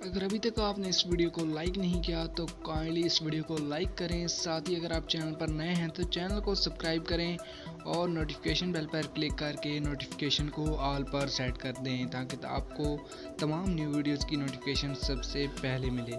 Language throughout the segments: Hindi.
अगर अभी तक आपने इस वीडियो को लाइक नहीं किया तो काइंडली इस वीडियो को लाइक करें। साथ ही अगर आप चैनल पर नए हैं तो चैनल को सब्सक्राइब करें और नोटिफिकेशन बेल पर क्लिक करके नोटिफिकेशन को ऑल पर सेट कर दें ताकि आपको तमाम न्यू वीडियोज़ की नोटिफिकेशन सबसे पहले मिले।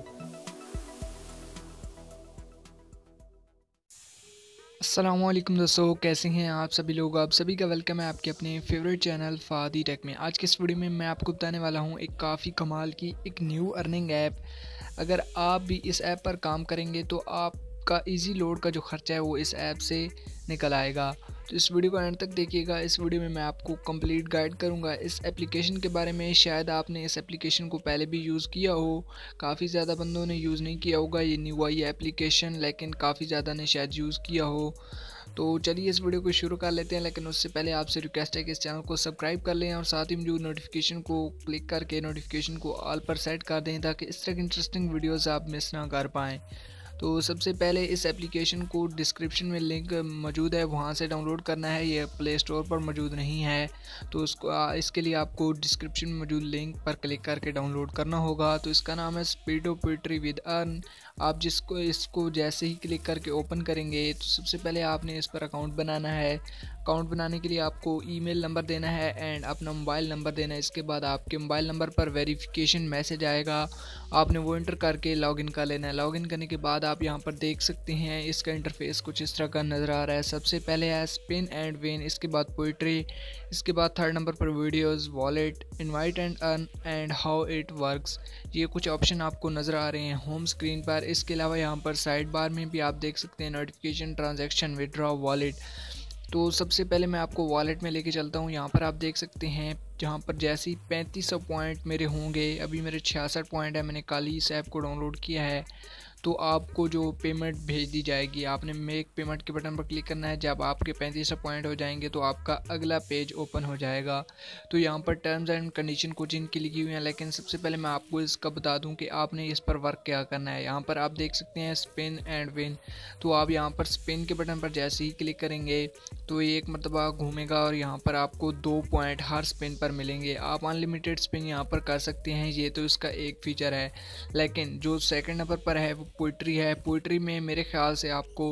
अस्सलामुअलैकुम दोस्तों, कैसे हैं आप सभी लोग। आप सभी का वेलकम है आपके अपने फेवरेट चैनल फादी टेक में। आज के इस वीडियो में मैं आपको बताने वाला हूं एक काफ़ी कमाल की एक न्यू अर्निंग ऐप। अगर आप भी इस ऐप पर काम करेंगे तो आपका इजी लोड का जो खर्चा है वो इस ऐप से निकल आएगा। तो इस वीडियो को एंड तक देखिएगा। इस वीडियो में मैं आपको कंप्लीट गाइड करूंगा इस एप्लीकेशन के बारे में। शायद आपने इस एप्लीकेशन को पहले भी यूज़ किया हो, काफ़ी ज़्यादा बंदों ने यूज़ नहीं किया होगा ये न्यू आई एप्लीकेशन, लेकिन काफ़ी ज़्यादा ने शायद यूज़ किया हो। तो चलिए इस वीडियो को शुरू कर लेते हैं, लेकिन उससे पहले आपसे रिक्वेस्ट है कि इस चैनल को सब्सक्राइब कर लें और साथ ही मौजूद नोटिफिकेशन को क्लिक करके नोटिफिकेशन को ऑल पर सेट कर दें ताकि इस तरह की इंटरेस्टिंग वीडियोस आप मिस ना कर पाएँ। तो सबसे पहले इस एप्लीकेशन को डिस्क्रिप्शन में लिंक मौजूद है, वहाँ से डाउनलोड करना है। ये प्ले स्टोर पर मौजूद नहीं है, तो इसके लिए आपको डिस्क्रिप्शन में मौजूद लिंक पर क्लिक करके डाउनलोड करना होगा। तो इसका नाम है speed of poetry with earn. आप इसको जैसे ही क्लिक करके ओपन करेंगे तो सबसे पहले आपने इस पर अकाउंट बनाना है। अकाउंट बनाने के लिए आपको ईमेल नंबर देना है एंड अपना मोबाइल नंबर देना है। इसके बाद आपके मोबाइल नंबर पर वेरिफिकेशन मैसेज आएगा, आपने वो इंटर करके लॉगिन कर लेना है। लॉगिन करने के बाद आप यहाँ पर देख सकते हैं इसका इंटरफेस कुछ इस तरह का नज़र आ रहा है। सबसे पहले है स्पिन एंड विन, इसके बाद पोइट्री, इसके बाद थर्ड नंबर पर videos, wallet, invite and earn and how it works. ये कुछ ऑप्शन आपको नज़र आ रहे हैं होम स्क्रीन पर। इसके अलावा यहाँ पर साइड बार में भी आप देख सकते हैं नोटिफिकेशन, ट्रांजैक्शन, विड्रॉ, वॉलेट। तो सबसे पहले मैं आपको वॉलेट में लेके चलता हूँ। यहाँ पर आप देख सकते हैं जहाँ पर जैसे ही 3500 पॉइंट मेरे होंगे, अभी मेरे 66 पॉइंट है, मैंने कल ही इस ऐप को डाउनलोड किया है, तो आपको जो पेमेंट भेज दी जाएगी। आपने मेक पेमेंट के बटन पर क्लिक करना है। जब आपके 3500 पॉइंट हो जाएंगे तो आपका अगला पेज ओपन हो जाएगा। तो यहाँ पर टर्म्स एंड कंडीशन कुछ इनकी लिखी हुई हैं, लेकिन सबसे पहले मैं आपको इसका बता दूं कि आपने इस पर वर्क क्या करना है। यहाँ पर आप देख सकते हैं स्पिन एंड विन। तो आप यहाँ पर स्पिन के बटन पर जैसे ही क्लिक करेंगे तो ये एक मरतबा घूमेगा और यहाँ पर आपको 2 पॉइंट हर स्पिन पर मिलेंगे। आप अनलिमिटेड स्पिन यहाँ पर कर सकते हैं, ये तो इसका एक फ़ीचर है। लेकिन जो सेकंड नंबर पर है वो पोइट्री है। पोइट्री में मेरे ख्याल से आपको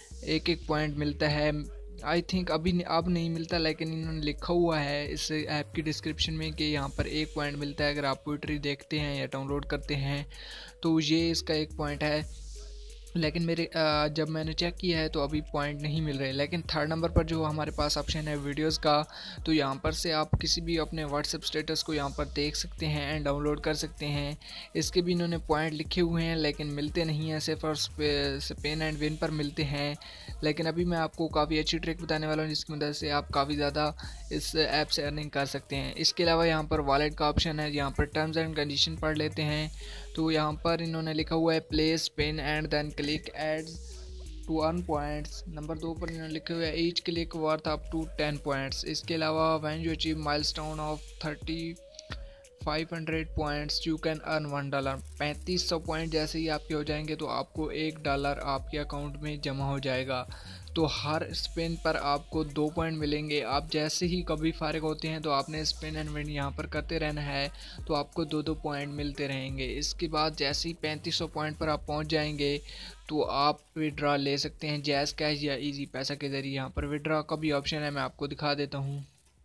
एक पॉइंट मिलता है। आई थिंक अभी अब नहीं मिलता, लेकिन इन्होंने लिखा हुआ है इस ऐप की डिस्क्रिप्शन में कि यहाँ पर 1 पॉइंट मिलता है अगर आप पोइट्री देखते हैं या डाउनलोड करते हैं। तो ये इसका 1 पॉइंट है, लेकिन मेरे जब मैंने चेक किया है तो अभी पॉइंट नहीं मिल रहे। लेकिन थर्ड नंबर पर जो हमारे पास ऑप्शन है वीडियोस का, तो यहाँ पर से आप किसी भी अपने व्हाट्सएप स्टेटस को यहाँ पर देख सकते हैं एंड डाउनलोड कर सकते हैं। इसके भी इन्होंने पॉइंट लिखे हुए हैं लेकिन मिलते नहीं हैं, सिर्फ और स्पिन एंड विन पर मिलते हैं। लेकिन अभी मैं आपको काफ़ी अच्छी ट्रिक बताने वाला हूँ जिसकी मदद से आप काफ़ी ज़्यादा इस ऐप से अर्निंग कर सकते हैं। इसके अलावा यहाँ पर वॉलेट का ऑप्शन है, यहाँ पर टर्म्स एंड कंडीशन पढ़ लेते हैं। तो यहाँ पर इन्होंने लिखा हुआ है place spin and then click ads to earn points. Number 2 पर इन्होंने लिखे हुए है each click worth up to 10 points. इसके अलावा when you achieve milestone of 3500 points you can earn $1। 3500 point जैसे ही आपके हो जाएंगे तो आपको $1 आपके अकाउंट में जमा हो जाएगा। तो हर स्पिन पर आपको 2 पॉइंट मिलेंगे। आप जैसे ही कभी फारिग होते हैं तो आपने स्पिन एंड विन यहाँ पर करते रहना है, तो आपको 2-2 पॉइंट मिलते रहेंगे। इसके बाद जैसे ही 3500 पॉइंट पर आप पहुँच जाएंगे तो आप विड्रॉ ले सकते हैं जैज़ कैश या इजी पैसा के ज़रिए। यहाँ पर विड्रॉ का भी ऑप्शन है, मैं आपको दिखा देता हूँ।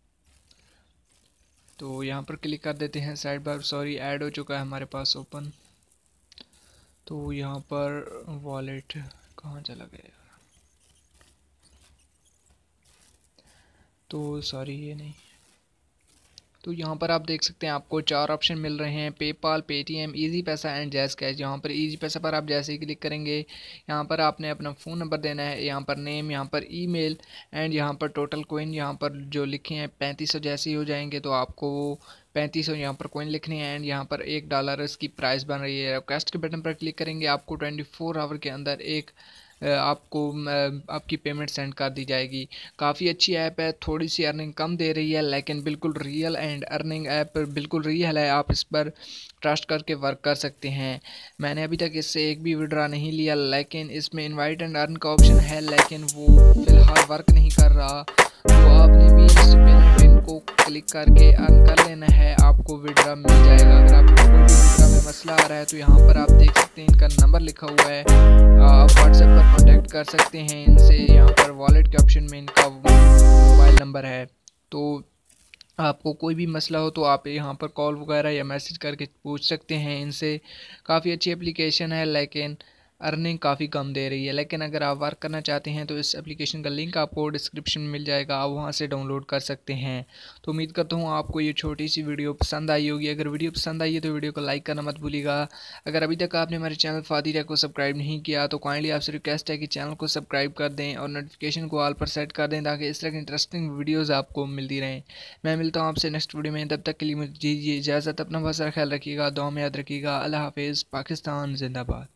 तो यहाँ पर क्लिक कर देते हैं। साइड बार सॉरी ऐड हो चुका है हमारे पास ओपन। तो यहाँ पर वॉलेट कहाँ चला गया, तो सॉरी ये नहीं। तो यहाँ पर आप देख सकते हैं आपको 4 ऑप्शन मिल रहे हैं, PayPal, Paytm, Easypaisa and JazzCash. यहाँ पर इजी पैसा पर आप जैसे ही क्लिक करेंगे यहाँ पर आपने अपना फ़ोन नंबर देना है, यहाँ पर नेम, यहाँ पर ईमेल एंड यहाँ पर टोटल कोइन यहाँ पर जो लिखे हैं 3500 जैसे ही हो जाएंगे तो आपको 3500 यहाँ पर कोइन लिखने हैं एंड यहाँ पर $1 इसकी प्राइस बन रही है। रिक्वेस्ट के बटन पर क्लिक करेंगे, आपको 24 आवर के अंदर आपको आपकी पेमेंट सेंड कर दी जाएगी। काफ़ी अच्छी ऐप है, थोड़ी सी अर्निंग कम दे रही है लेकिन बिल्कुल रियल एंड अर्निंग ऐप बिल्कुल रियल है। आप इस पर ट्रस्ट करके वर्क कर सकते हैं। मैंने अभी तक इससे एक भी विड्रॉ नहीं लिया, लेकिन इसमें इनवाइट एंड अर्न का ऑप्शन है लेकिन वो फ़िलहाल वर्क नहीं कर रहा। तो आपने भी इस पिन को क्लिक करके अर्न कर लेना है, आपको विड्रॉ मिल जाएगा। अगर आपको कोई भी विड्रॉ में मसला आ रहा है। तो यहाँ पर आप देख सकते हैं इनका नंबर लिखा हुआ है, आप व्हाट्सएप पर कॉन्टैक्ट कर सकते हैं इनसे। यहाँ पर वॉलेट के ऑप्शन में इनका मोबाइल नंबर है। तो आपको कोई भी मसला हो तो आप यहाँ पर कॉल वगैरह या मैसेज करके पूछ सकते हैं इनसे। काफ़ी अच्छी एप्लीकेशन है, लेकिन अर्निंग काफ़ी कम दे रही है। लेकिन अगर आप वर्क करना चाहते हैं तो इस एप्लीकेशन का लिंक आपको डिस्क्रिप्शन में मिल जाएगा, आप वहां से डाउनलोड कर सकते हैं। तो उम्मीद करता हूँ आपको ये छोटी सी वीडियो पसंद आई होगी। अगर वीडियो पसंद आई है तो वीडियो को लाइक करना मत भूलिएगा। अगर अभी तक आपने हमारे चैनल फादी टेक को सब्सक्राइब नहीं किया तो काइंडली आपसे रिक्वेस्ट है कि चैनल को सब्सक्राइब कर दें और नोटिफिकेशन को ऑल पर सेट कर दें, ताकि इस तरह की इंटरेस्टिंग वीडियोज़ आपको मिलती रहें। मैं मिलता हूँ आपसे नेक्स्ट वीडियो में, तब तक के लिए मुझे दीजिए इजाज़त। अपना बहुत सारा ख्याल रखिएगा, दुआ में याद रखिएगा। अल्लाह हाफिज़। पाकिस्तान जिंदाबाद।